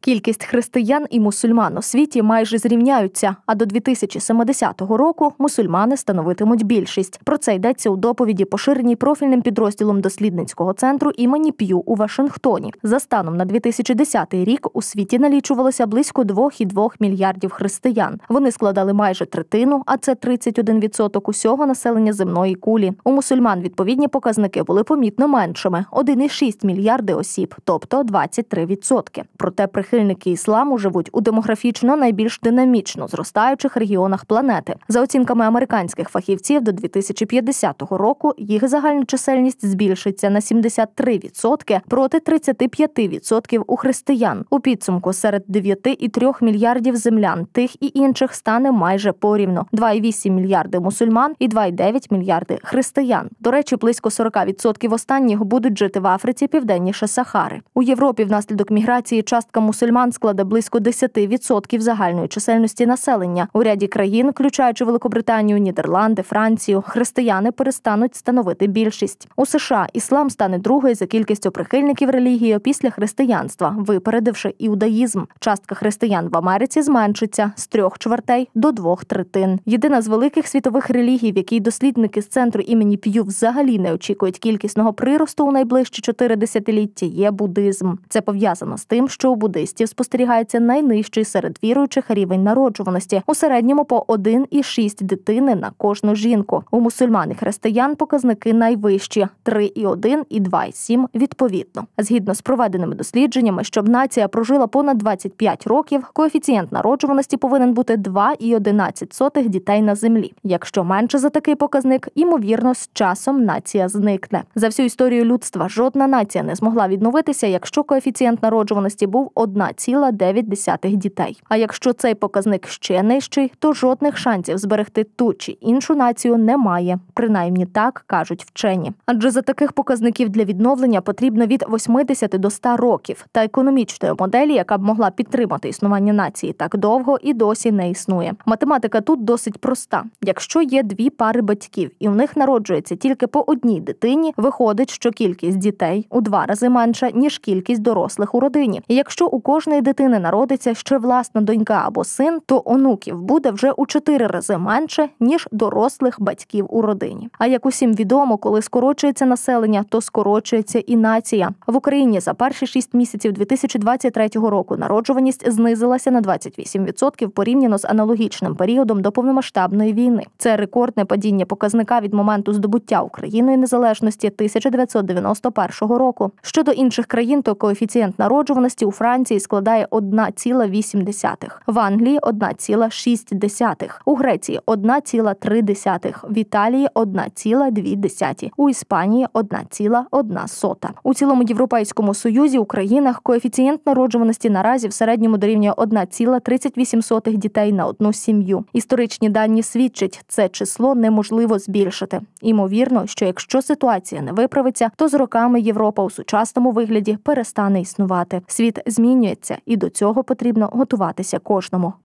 Кількість християн і мусульман у світі майже зрівняються, а до 2070 року мусульмани становитимуть більшість. Про це йдеться у доповіді, поширеній профільним підрозділом дослідницького центру імені П'ю у Вашингтоні. За станом на 2010 рік у світі налічувалося близько 2,2 мільярдів християн. Вони складали майже третину, а це 31% усього населення земної кулі. У мусульман відповідні показники були помітно меншими – 1,6 мільярди осіб, тобто 23%. Проте прихильники ісламу живуть у демографічно найбільш динамічно зростаючих регіонах планети. За оцінками американських фахівців, до 2050 року їх загальна чисельність збільшиться на 73% проти 35% у християн. У підсумку серед 9,3 мільярдів землян тих і інших стане майже порівну – 2,8 мільярди мусульман і 2,9 мільярди християн. До речі, близько 40% останніх будуть жити в Африці південніше Сахари. У Європі внаслідок міграції частка мусульман складе близько 10% загальної чисельності населення. У ряді країн, включаючи Великобританію, Нідерланди, Францію, християни перестануть становити більшість. У США іслам стане другою за кількістю прихильників релігії після християнства, випередивши іудаїзм. Частка християн в Америці зменшиться з 3/4 до 2/3. Єдина з великих світових релігій, в якій дослідники з центру імені П'ю взагалі не очікують кількісного приросту у найближчі 4 десятиліття, є буддизм. Це пов'язано з тим, що у буддистів спостерігається найнижчий серед віруючих рівень народжуваності, у середньому по 1,6 дитини на кожну жінку. У мусульман і християн показники найвищі – 3,1 і 2,7 відповідно. Згідно з проведеними дослідженнями, щоб нація прожила понад 25 років, коефіцієнт народжуваності повинен бути 2,11 дітей на землі. Якщо менше за такий показник, ймовірно, з часом нація зникне. За всю історію людства жодна нація не змогла відновитися, якщо коефіцієнт народжуваності був 1,9 дітей. А якщо цей показник ще нижчий, то жодних шансів зберегти ту чи іншу націю немає. Принаймні так кажуть вчені. Адже за таких показників для відновлення потрібно від 80 до 100 років. Та економічної моделі, яка б могла підтримати існування нації так довго, і досі не існує. Математика тут досить проста. Якщо є 2 пари батьків і у них народжується тільки по одній дитині, виходить, що кількість дітей у 2 рази менша, ніж кількість дорослих у родині. І якщо у кожної дитини народиться ще власна донька або син, то онуків буде вже у 4 рази менше, ніж дорослих батьків у родині. А як усім відомо, коли скорочується населення, то скорочується і нація. В Україні за перші 6 місяців 2023 року народжуваність знизилася на 28% порівняно з аналогічним періодом до повномасштабної війни. Це рекордне падіння показника від моменту здобуття Україною незалежності 1991 року. Щодо інших країн, то коефіцієнт народжуваності у Франції складає 1,8, в Англії – 1,6, у Греції – 1,3, в Італії – 1,2, у Іспанії – 1,1. У цілому Європейському Союзі у країнах коефіцієнт народжуваності наразі в середньому дорівнює 1,38 дітей на одну сім'ю. Історичні дані свідчать, це число неможливо збільшити. Імовірно, що якщо ситуація не виправиться, то з роками Європа у сучасному вигляді перестане існувати. Світ змінюється, і до цього потрібно готуватися кожному.